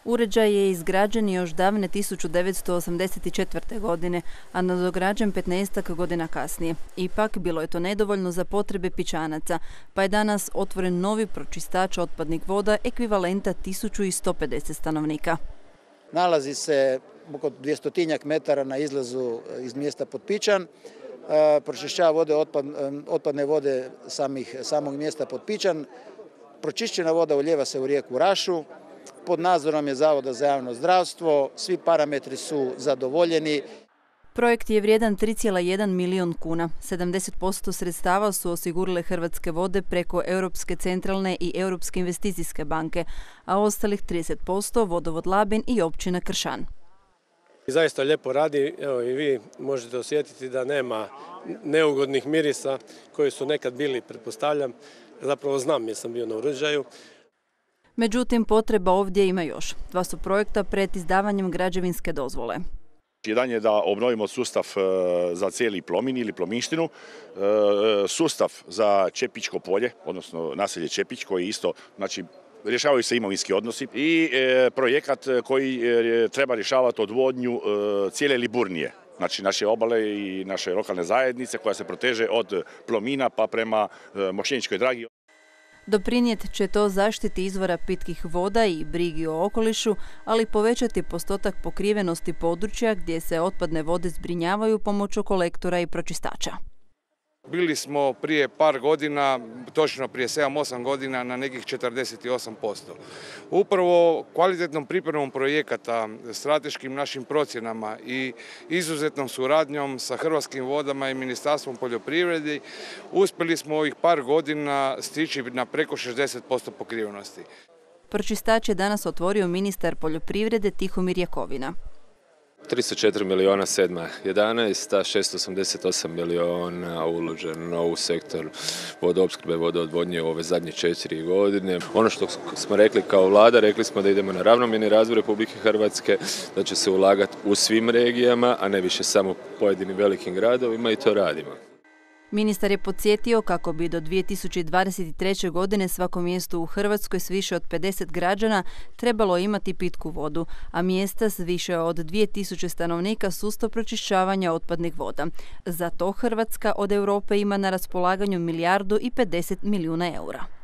Uređaj je izgrađen još davne 1984. godine, a nadograđen 15 godina kasnije. Ipak, bilo je to nedovoljno za potrebe Pičanaca, pa je danas otvoren novi pročistač otpadnih voda ekvivalenta 1150 stanovnika. Nalazi se oko 200 metara na izlazu iz mjesta Potpičan. Pročišćava otpadne vode samog mjesta Potpičan. Pročišćena voda ulijeva se u rijeku Rašu. Pod nadzorom je Zavoda za javno zdravstvo. Svi parametri su zadovoljeni. Projekt je vrijedan 3,1 milijun kuna. 70% sredstava su osigurale Hrvatske vode preko Europske centralne i Europske investicijske banke, a ostalih 30% Vodovod Labin i općina Kršan. Zaista lijepo radi, evo i vi možete osjetiti da nema neugodnih mirisa koji su nekad bili, pretpostavljam, zapravo znam jer sam bio na uređaju. Međutim, potreba ovdje ima još. Dva su projekta pred izdavanjem građevinske dozvole. Jedan je da obnovimo sustav za cijeli Plomin ili Plominštinu, sustav za Čepičko polje, odnosno naselje Čepić koji isto, znači, rješavaju se imovinski odnosi i projekat koji treba rješavati odvodnju cijele Liburnije, znači naše obale i naše lokalne zajednice koja se proteže od Plomina pa prema Mošćeničkoj Dragi. Doprinijeti će to zaštiti izvora pitkih voda i brigi o okolišu, ali povećati postotak pokrivenosti područja gdje se otpadne vode zbrinjavaju pomoću kolektora i pročistača. Bili smo prije par godina, točno prije 7-8 godina, na nekih 48%. Upravo kvalitetnom pripremom projekata, strateškim našim procjenama i izuzetnom suradnjom sa Hrvatskim vodama i Ministarstvom poljoprivrede uspjeli smo ovih par godina stići na preko 60% pokrivenosti. Pročistač je danas otvorio ministar poljoprivrede Tihomir Jakovina. 304 milijuna 7.11, a 688 milijuna uloženo u sektor vodoopskrbe i vodoodvodnje u ove zadnje 4 godine. Ono što smo rekli kao vlada, rekli smo da idemo na ravnomjerni razvoj Republike Hrvatske, da će se ulagati u svim regijama, a ne više samo pojedinim velikim gradovima i to radimo. Ministar je podsjetio kako bi do 2023. godine svako mjesto u Hrvatskoj s više od 50 građana trebalo imati pitku vodu, a mjesta s više od 2000 stanovnika sustav pročišćavanja otpadnih voda. Za to Hrvatska od Europe ima na raspolaganju 1,50 milijuna eura.